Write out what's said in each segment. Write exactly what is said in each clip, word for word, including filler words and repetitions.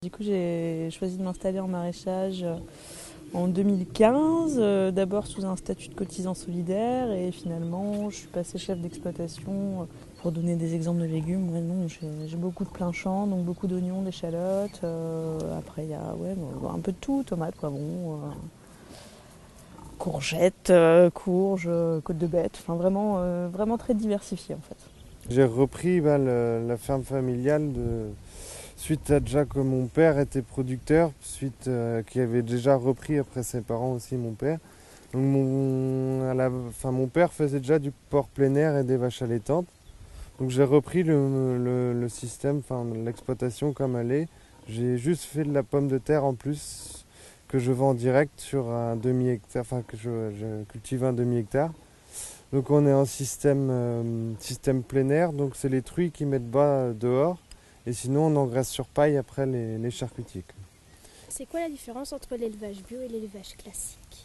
Du coup, j'ai choisi de m'installer en maraîchage en deux mille quinze, euh, d'abord sous un statut de cotisant solidaire et finalement je suis passée chef d'exploitation. Pour donner des exemples de légumes, ouais, non, j'ai, j'ai beaucoup de plein champ, donc beaucoup d'oignons, d'échalotes. Euh, après, il y a ouais, un peu de tout, tomates, poivrons, euh, courgettes, euh, courges, côtes de bête. Enfin, vraiment, euh, vraiment très diversifié en fait. J'ai repris bah, le, la ferme familiale de, suite à déjà que mon père était producteur, suite euh, qui avait déjà repris après ses parents aussi mon père. Donc mon, à la, enfin, mon père faisait déjà du porc plein air et des vaches allaitantes. Donc j'ai repris le, le, le système, enfin l'exploitation comme elle est. J'ai juste fait de la pomme de terre en plus que je vends en direct sur un demi-hectare, enfin que je, je cultive un demi-hectare. Donc on est en système, euh, système plein air, donc c'est les truies qui mettent bas dehors. Et sinon on engraisse sur paille après les, les charcutiers. C'est quoi la différence entre l'élevage bio et l'élevage classique?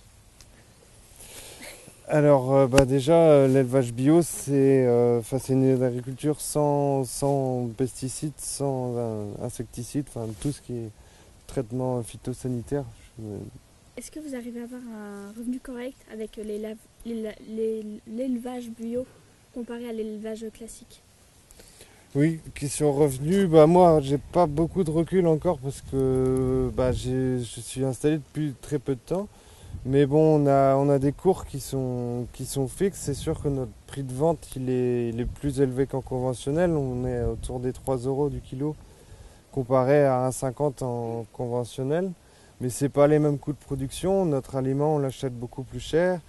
Alors euh, bah déjà euh, l'élevage bio c'est euh, une agriculture sans, sans pesticides, sans euh, insecticides, enfin tout ce qui est traitement phytosanitaire. Je... Est-ce que vous arrivez à avoir un revenu correct avec l'élevage bio comparé à l'élevage classique? Oui, question revenu, bah moi j'ai pas beaucoup de recul encore parce que bah, je suis installé depuis très peu de temps. Mais bon, on a, on a des cours qui sont, qui sont fixes. C'est sûr que notre prix de vente il est, il est plus élevé qu'en conventionnel. On est autour des trois euros du kilo comparé à un euro cinquante en conventionnel. Mais c'est pas les mêmes coûts de production. Notre aliment, on l'achète beaucoup plus cher.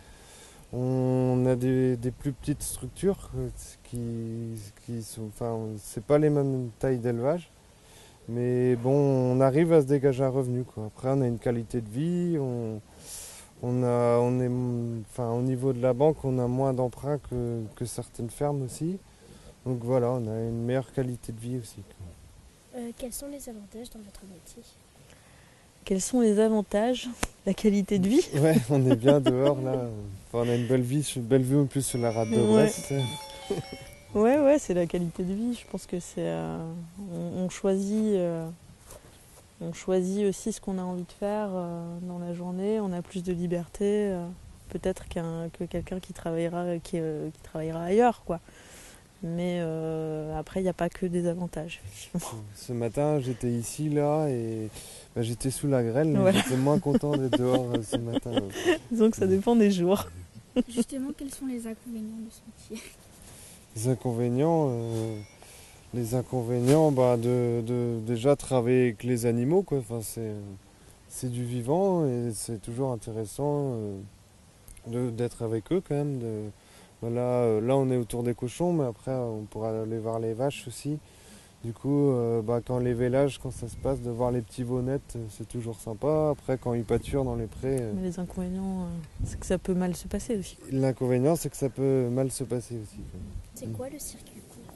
On a des, des plus petites structures qui, qui sont, enfin, c'est pas les mêmes tailles d'élevage. Mais bon, on arrive à se dégager un revenu, quoi. Après, on a une qualité de vie. On, on a, on est, enfin, au niveau de la banque, on a moins d'emprunts que, que certaines fermes aussi. Donc voilà, on a une meilleure qualité de vie aussi. Euh, quels sont les avantages dans votre métier? Quels sont les avantages? La qualité de vie? Ouais, on est bien dehors là. Enfin, on a une belle vie, une belle vue en plus sur la rade de Brest. Ouais. Ouais, ouais, c'est la qualité de vie. Je pense que c'est, euh, on, on choisit, euh, on choisit aussi ce qu'on a envie de faire euh, dans la journée. On a plus de liberté, euh, peut-être qu'un, que quelqu'un qui travaillera, qui, euh, qui travaillera ailleurs, quoi. Mais euh, après, il n'y a pas que des avantages. Ce matin, j'étais ici là et bah, j'étais sous la grêle. Voilà. J'étais moins content d'être dehors ce matin. Disons que ça dépend des jours. Justement, quels sont les inconvénients de ce métier? Les inconvénients, euh, les inconvénients, bah, de, de déjà travailler avec les animaux, quoi. Enfin, c'est, c'est du vivant et c'est toujours intéressant euh, de, d'être avec eux quand même. De, voilà, euh, là, on est autour des cochons, mais après, on pourra aller voir les vaches aussi. Du coup, euh, bah, quand les vélages, quand ça se passe, de voir les petits veaunettes, c'est toujours sympa. Après, quand ils pâturent dans les prés... Euh... Mais les inconvénients, euh, c'est que ça peut mal se passer aussi. L'inconvénient, c'est que ça peut mal se passer aussi. C'est quoi le circuit court?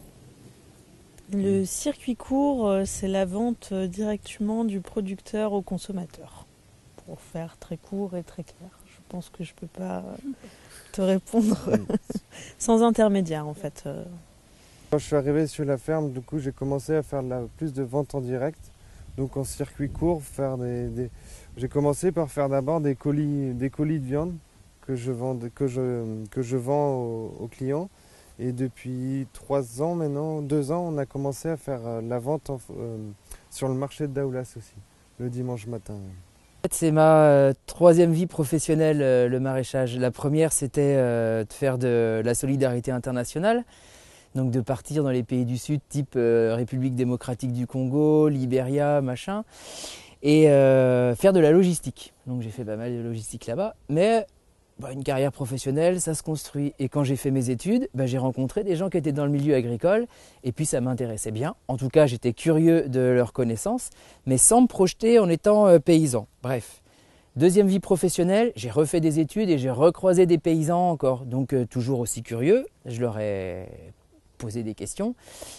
Le circuit court, euh, c'est la vente euh, directement du producteur au consommateur. Pour faire très court et très clair. Je pense que je peux pas euh, te répondre sans intermédiaire, en fait. Euh. Quand je suis arrivé sur la ferme, du coup, j'ai commencé à faire de la, plus de ventes en direct. Donc en circuit court, faire des, des... j'ai commencé par faire d'abord des colis, des colis de viande que je vends, que je, que je vends aux, aux clients. Et depuis trois ans maintenant, deux ans, on a commencé à faire la vente en, euh, sur le marché de Daoulas aussi, le dimanche matin. C'est ma euh, troisième vie professionnelle, euh, le maraîchage. La première, c'était euh, de faire de la solidarité internationale. Donc de partir dans les pays du Sud, type euh, République démocratique du Congo, Libéria, machin, et euh, faire de la logistique. Donc j'ai fait pas mal de logistique là-bas, mais bah, une carrière professionnelle, ça se construit. Et quand j'ai fait mes études, bah, j'ai rencontré des gens qui étaient dans le milieu agricole, et puis ça m'intéressait bien. En tout cas, j'étais curieux de leurs connaissances, mais sans me projeter en étant euh, paysan. Bref. Deuxième vie professionnelle, j'ai refait des études et j'ai recroisé des paysans encore. Donc euh, toujours aussi curieux, je leur ai poser des questions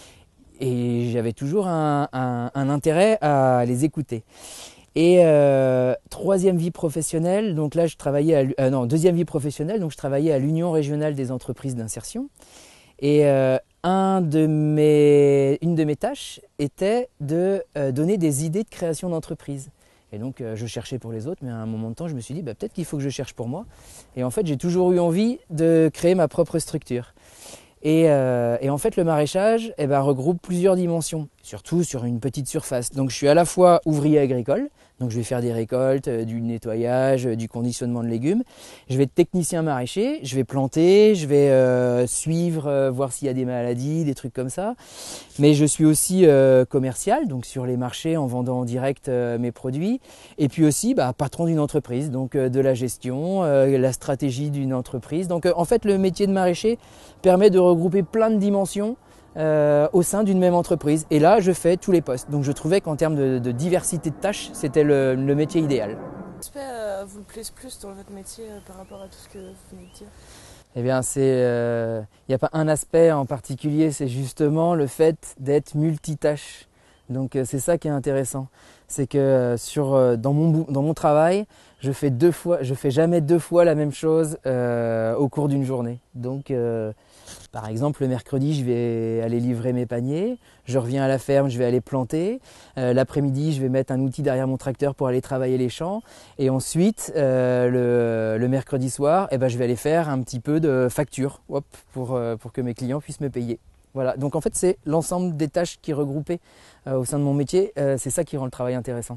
et j'avais toujours un, un, un intérêt à les écouter. Et euh, troisième vie professionnelle, donc là je travaillais à, euh, non deuxième vie professionnelle, donc je travaillais à l'Union régionale des entreprises d'insertion. Et euh, un de mes, une de mes tâches était de euh, donner des idées de création d'entreprise. Et donc euh, je cherchais pour les autres, mais à un moment de temps, je me suis dit bah, peut-être qu'il faut que je cherche pour moi. Et en fait, j'ai toujours eu envie de créer ma propre structure. Et, euh, et en fait, le maraîchage eh ben, regroupe plusieurs dimensions, surtout sur une petite surface. Donc je suis à la fois ouvrier agricole, donc je vais faire des récoltes, euh, du nettoyage, euh, du conditionnement de légumes. Je vais être technicien maraîcher, je vais planter, je vais euh, suivre, euh, voir s'il y a des maladies, des trucs comme ça. Mais je suis aussi euh, commercial, donc sur les marchés en vendant en direct euh, mes produits. Et puis aussi bah, patron d'une entreprise, donc euh, de la gestion, euh, la stratégie d'une entreprise. Donc euh, en fait, le métier de maraîcher permet de regrouper plein de dimensions Euh, au sein d'une même entreprise. Et là, je fais tous les postes. Donc je trouvais qu'en termes de, de diversité de tâches, c'était le, le métier idéal. Quel aspect euh, vous plaise plus dans votre métier euh, par rapport à tout ce que vous venez de dire? Eh bien, c'est, euh, il n'y a pas un aspect en particulier, c'est justement le fait d'être multitâche. Donc euh, c'est ça qui est intéressant. C'est que euh, sur, euh, dans, mon, dans mon travail, je fais deux fois, je fais jamais deux fois la même chose euh, au cours d'une journée. Donc euh, par exemple, le mercredi, je vais aller livrer mes paniers, je reviens à la ferme, je vais aller planter. Euh, l'après-midi, je vais mettre un outil derrière mon tracteur pour aller travailler les champs. Et ensuite, euh, le, le mercredi soir, eh ben, je vais aller faire un petit peu de facture hop, pour, euh, pour que mes clients puissent me payer. Voilà. Donc en fait, c'est l'ensemble des tâches qui sont regroupées euh, au sein de mon métier. Euh, c'est ça qui rend le travail intéressant.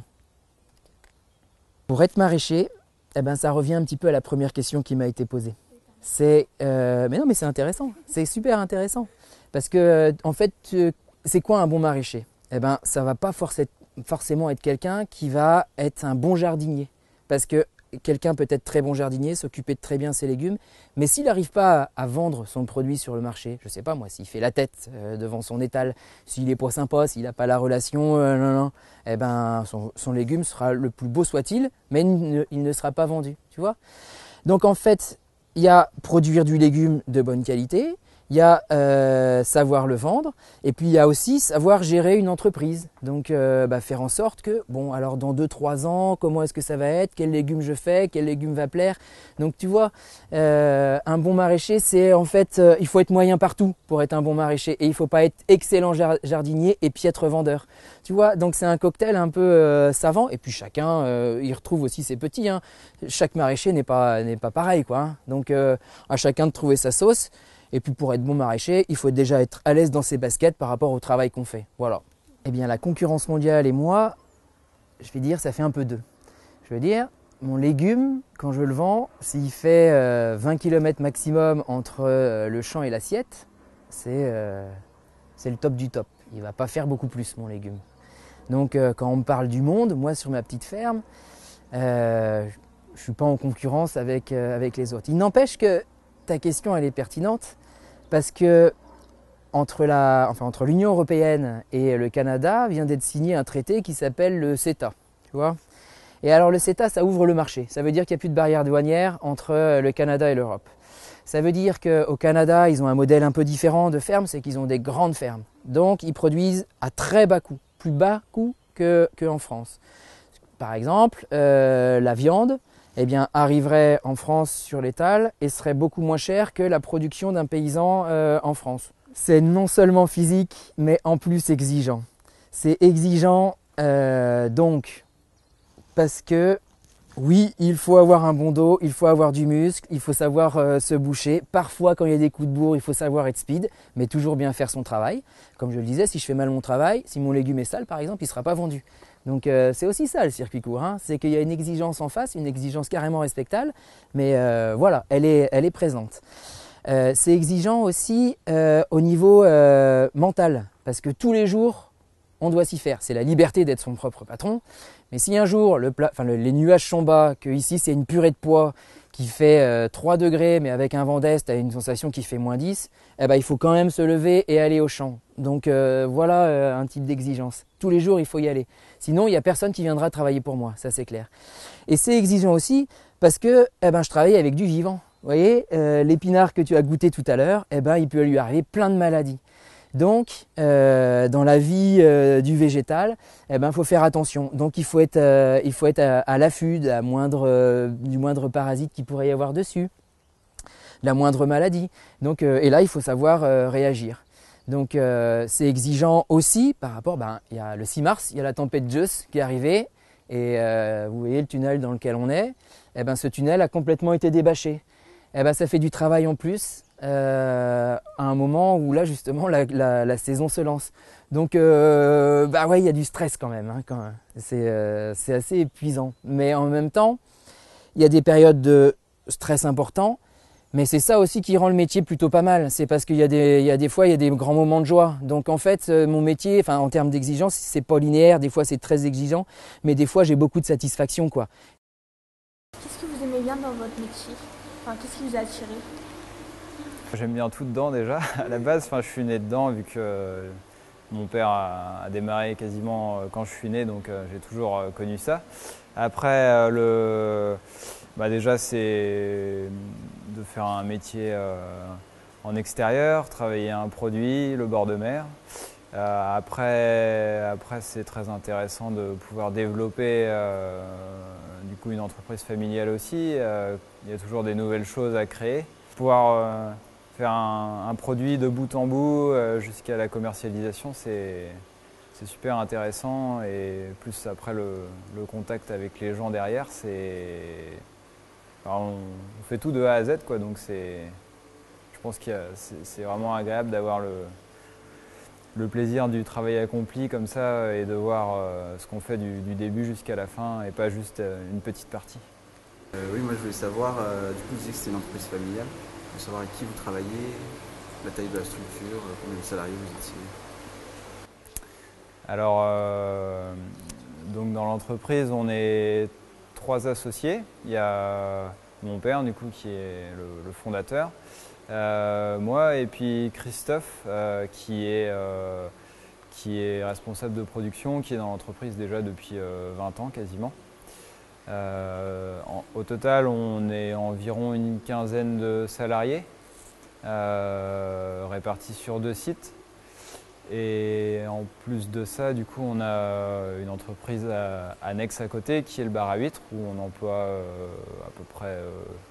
Pour être maraîcher, eh ben, ça revient un petit peu à la première question qui m'a été posée. C'est, euh, mais non, mais c'est intéressant, c'est super intéressant. Parce que, en fait, euh, c'est quoi un bon maraîcher? Eh ben, ça va pas forc- forcément être quelqu'un qui va être un bon jardinier. Parce que quelqu'un peut être très bon jardinier, s'occuper de très bien ses légumes, mais s'il n'arrive pas à, à vendre son produit sur le marché, je sais pas moi, s'il fait la tête euh, devant son étal, s'il est pas sympa, s'il n'a pas la relation, euh, non, non, eh ben, son, son légume sera le plus beau soit-il, mais il ne, il ne sera pas vendu, tu vois. Donc en fait, il y a produire du légume de bonne qualité, il y a euh, savoir le vendre, et puis il y a aussi savoir gérer une entreprise. Donc euh, bah, faire en sorte que, bon, alors dans deux trois ans, comment est-ce que ça va être, quel légume je fais, quel légume va plaire. Donc tu vois, euh, un bon maraîcher, c'est en fait, euh, il faut être moyen partout pour être un bon maraîcher, et il ne faut pas être excellent jardinier et piètre vendeur. Tu vois, donc c'est un cocktail un peu euh, savant, et puis chacun, euh, il retrouve aussi ses petits. Hein. Chaque maraîcher n'est pas, n'est pas pareil, quoi. Hein. Donc euh, à chacun de trouver sa sauce. Et puis pour être bon maraîcher, il faut déjà être à l'aise dans ses baskets par rapport au travail qu'on fait. Voilà. Eh bien la concurrence mondiale et moi, je vais dire, ça fait un peu deux. Je veux dire, mon légume, quand je le vends, s'il fait euh, vingt kilomètres maximum entre euh, le champ et l'assiette, c'est euh, c'est le top du top. Il ne va pas faire beaucoup plus, mon légume. Donc euh, quand on me parle du monde, moi sur ma petite ferme, euh, je ne suis pas en concurrence avec, euh, avec les autres. Il n'empêche que ta question elle est pertinente parce que entre la, enfin, entre l'Union européenne et le Canada vient d'être signé un traité qui s'appelle le CETA, tu vois. Et alors le CETA, ça ouvre le marché. Ça veut dire qu'il n'y a plus de barrières douanières entre le Canada et l'Europe. Ça veut dire qu'au Canada, ils ont un modèle un peu différent de ferme, c'est qu'ils ont des grandes fermes. Donc ils produisent à très bas coût, plus bas coût que, que en France. Par exemple, euh, la viande, eh bien, arriverait en France sur l'étal et serait beaucoup moins cher que la production d'un paysan euh, en France. C'est non seulement physique, mais en plus exigeant. C'est exigeant euh, donc parce que oui, il faut avoir un bon dos, il faut avoir du muscle, il faut savoir euh, se boucher. Parfois, quand il y a des coups de bourre, il faut savoir être speed, mais toujours bien faire son travail. Comme je le disais, si je fais mal mon travail, si mon légume est sale par exemple, il ne sera pas vendu. Donc euh, c'est aussi ça le circuit court, hein. C'est qu'il y a une exigence en face, une exigence carrément respectable, mais euh, voilà, elle est, elle est présente. Euh, c'est exigeant aussi euh, au niveau euh, mental, parce que tous les jours, on doit s'y faire. C'est la liberté d'être son propre patron, mais si un jour le pla... enfin, le, les nuages sont bas, que ici c'est une purée de pois qui fait euh, trois degrés, mais avec un vent d'est, tu as une sensation qui fait moins dix, eh ben, il faut quand même se lever et aller au champ. Donc euh, voilà euh, un type d'exigence. Tous les jours, il faut y aller. Sinon, il n'y a personne qui viendra travailler pour moi, ça c'est clair. Et c'est exigeant aussi parce que eh ben, je travaille avec du vivant. Vous voyez, euh, l'épinard que tu as goûté tout à l'heure, eh ben, il peut lui arriver plein de maladies. Donc, euh, dans la vie euh, du végétal, eh ben, faut faire attention. Donc, il faut être, euh, il faut être à, à l'affût de la moindre, euh, du moindre parasite qu'il pourrait y avoir dessus, de la moindre maladie. Donc, euh, et là, il faut savoir euh, réagir. Donc euh, c'est exigeant aussi par rapport, ben, il y a le six mars, il y a la tempête Joss qui est arrivée et euh, vous voyez le tunnel dans lequel on est, et ben, ce tunnel a complètement été débâché. Et ben, ça fait du travail en plus euh, à un moment où là justement la, la, la saison se lance. Donc euh, bah ouais, il y a du stress quand même, hein, quand même. C'est, euh, c'est assez épuisant. Mais en même temps, il y a des périodes de stress important. Mais c'est ça aussi qui rend le métier plutôt pas mal. C'est parce qu'il y a des, il y a des fois, il y a des grands moments de joie. Donc en fait, mon métier, enfin en termes d'exigence, c'est pas linéaire. Des fois, c'est très exigeant, mais des fois, j'ai beaucoup de satisfaction, quoi. Qu'est-ce que vous aimez bien dans votre métier? Enfin, qu'est-ce qui vous a attiré? J'aime bien tout dedans déjà. À la base, enfin, je suis né dedans vu que euh, mon père a, a démarré quasiment quand je suis né, donc euh, j'ai toujours euh, connu ça. Après, euh, le, bah, déjà, c'est de faire un métier euh, en extérieur, travailler un produit, le bord de mer. Euh, après, après c'est très intéressant de pouvoir développer euh, du coup une entreprise familiale aussi. Euh, il y a toujours des nouvelles choses à créer. Pouvoir euh, faire un, un produit de bout en bout euh, jusqu'à la commercialisation, c'est c'est super intéressant. Et plus après le, le contact avec les gens derrière, c'est enfin, on, on fait tout de A à Z, quoi. Donc c'est, je pense que c'est vraiment agréable d'avoir le le plaisir du travail accompli comme ça et de voir euh, ce qu'on fait du, du début jusqu'à la fin et pas juste euh, une petite partie. Euh, oui, moi je voulais savoir, euh, du coup vous disiez que c'était une entreprise familiale, je voulais savoir avec qui vous travaillez, la taille de la structure, euh, combien de salariés vous étiez. Alors, euh, donc dans l'entreprise, on est trois associés. Il y a mon père, du coup, qui est le, le fondateur. Euh, moi et puis Christophe euh, qui, est, euh, qui est responsable de production, qui est dans l'entreprise déjà depuis euh, vingt ans quasiment. Euh, en, au total, on est environ une quinzaine de salariés euh, répartis sur deux sites. Et en plus de ça, du coup, on a une entreprise à, annexe à côté qui est le bar à huîtres où on emploie euh, à peu près euh,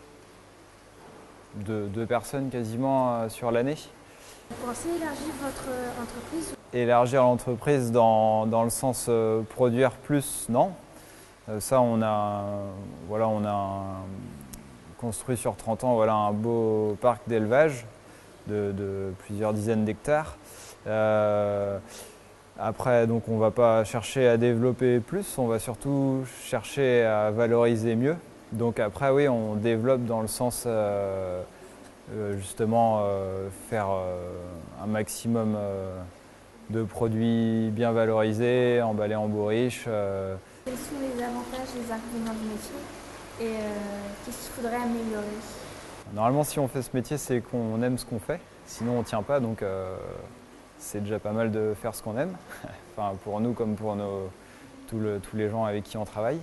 Deux, deux personnes quasiment euh, sur l'année. Vous pensez élargir votre euh, entreprise? Élargir l'entreprise dans, dans le sens euh, produire plus, non. Euh, ça, on a, voilà, on a un, construit sur trente ans voilà, un beau parc d'élevage de, de plusieurs dizaines d'hectares. Euh, après, donc, on ne va pas chercher à développer plus, on va surtout chercher à valoriser mieux. Donc après, oui, on développe dans le sens euh, euh, justement euh, faire euh, un maximum euh, de produits bien valorisés, emballés en bourriche. Euh. Quels sont les avantages et les inconvénients du métier et euh, qu'est-ce qu'il faudrait améliorer? Normalement, si on fait ce métier, c'est qu'on aime ce qu'on fait. Sinon, on ne tient pas, donc euh, c'est déjà pas mal de faire ce qu'on aime. Enfin, pour nous comme pour nos, tout le, tous les gens avec qui on travaille.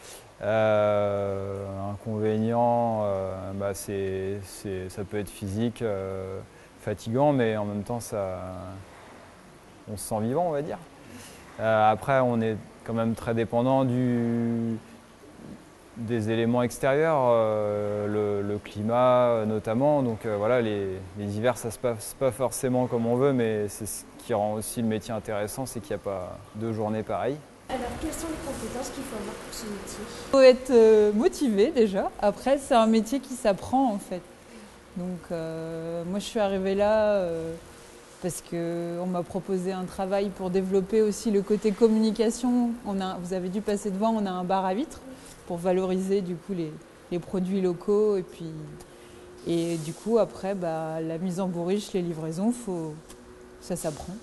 Euh, inconvénient, euh, bah c'est, c'est, ça peut être physique, euh, fatigant, mais en même temps, ça, on se sent vivant, on va dire. Euh, après, on est quand même très dépendant du, des éléments extérieurs, euh, le, le climat notamment. Donc euh, voilà, les, les hivers, ça ne se passe pas forcément comme on veut, mais c'est ce qui rend aussi le métier intéressant, c'est qu'il n'y a pas deux journées pareilles. Alors, quelles sont les compétences qu'il faut avoir pour ce métier? Il faut être euh, motivé déjà. Après, c'est un métier qui s'apprend en fait. Donc, euh, moi, je suis arrivée là euh, parce qu'on m'a proposé un travail pour développer aussi le côté communication. On a, vous avez dû passer devant, on a un bar à huîtres pour valoriser du coup les, les produits locaux. Et, puis, et du coup, après, bah, la mise en bourriche, les livraisons, faut, ça s'apprend.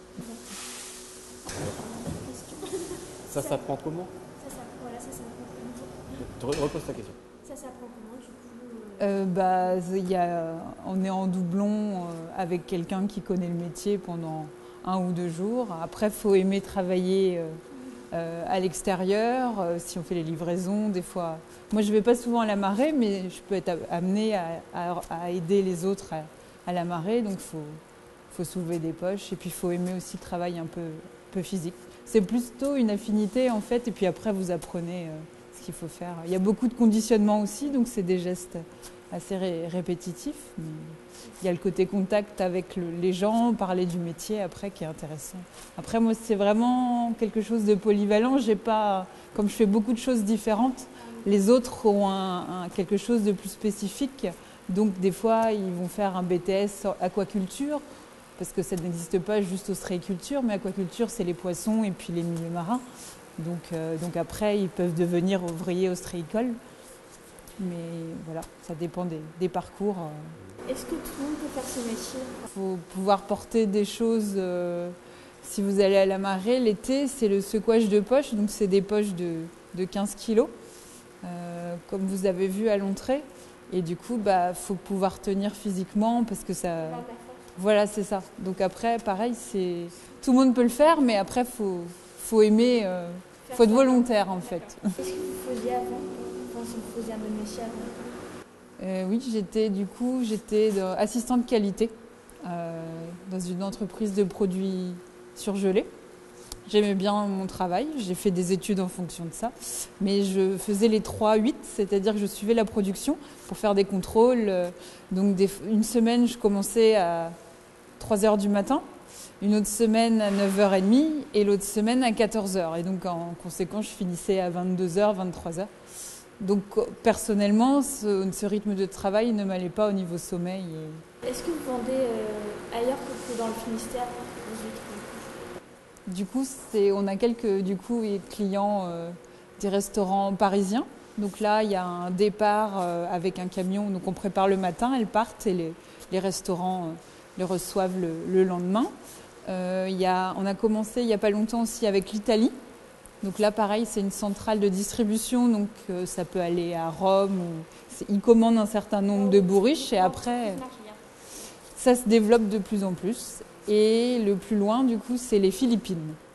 Ça s'apprend comment? Ça s'apprend, voilà, ça s'apprend comment? Repose ta question. Ça s'apprend comment du coup? Euh, bah, y a, on est en doublon euh, avec quelqu'un qui connaît le métier pendant un ou deux jours. Après, il faut aimer travailler euh, euh, à l'extérieur, euh, si on fait les livraisons, des fois. Moi, je ne vais pas souvent à la marée, mais je peux être amenée à, à, à aider les autres à, à la marée. Donc, il faut, faut soulever des poches. Et puis, il faut aimer aussi le travail un peu, peu physique. C'est plutôt une affinité, en fait. Et puis après, vous apprenez euh, ce qu'il faut faire. Il y a beaucoup de conditionnement aussi, donc c'est des gestes assez ré répétitifs. Mais il y a le côté contact avec le, les gens, parler du métier après qui est intéressant. Après moi c'est vraiment quelque chose de polyvalent. J'ai pas, comme je fais beaucoup de choses différentes, les autres ont un, un, quelque chose de plus spécifique. Donc des fois ils vont faire un B T S aquaculture parce que ça n'existe pas juste ostréiculture, mais aquaculture c'est les poissons et puis les milieux marins. Donc, euh, donc après ils peuvent devenir ouvriers ostréicoles. Mais voilà, ça dépend des, des parcours. Est-ce que tout le monde peut faire ce métier? Il faut pouvoir porter des choses. Euh, si vous allez à la marée, l'été, c'est le secouage de poches. Donc c'est des poches de, de quinze kilos, euh, comme vous avez vu à l'entrée. Et du coup, il bah, faut pouvoir tenir physiquement parce que ça... Voilà, c'est ça. Donc après, pareil, c'est tout le monde peut le faire, mais après, il faut, faut aimer, il euh, faut être volontaire en fait. Qu'est-ce que vous faisiez avant? Enfin, si vous faisiez un autre métier avant? Euh, oui, j'étais du coup j'étais assistante qualité euh, dans une entreprise de produits surgelés. J'aimais bien mon travail, j'ai fait des études en fonction de ça, mais je faisais les trois huit, c'est-à-dire que je suivais la production pour faire des contrôles. Donc des, une semaine, je commençais à trois heures du matin, une autre semaine à neuf heures trente et l'autre semaine à quatorze heures. Et donc en conséquence, je finissais à vingt-deux heures, vingt-trois heures. Donc personnellement, ce, ce rythme de travail ne m'allait pas au niveau sommeil. Et... Est-ce que vous vendez euh, ailleurs que dans le Finistère? Du coup, c'est, on a quelques du coup, clients euh, des restaurants parisiens. Donc là, il y a un départ euh, avec un camion. Donc on prépare le matin, elles partent et les, les restaurants euh, les reçoivent le, le lendemain. Euh, il y a, on a commencé il n'y a pas longtemps aussi avec l'Italie. Donc là, pareil, c'est une centrale de distribution, donc euh, ça peut aller à Rome. Ou... Ils commandent un certain nombre de bourriches et après, ça se développe de plus en plus. Et le plus loin, du coup, c'est les Philippines.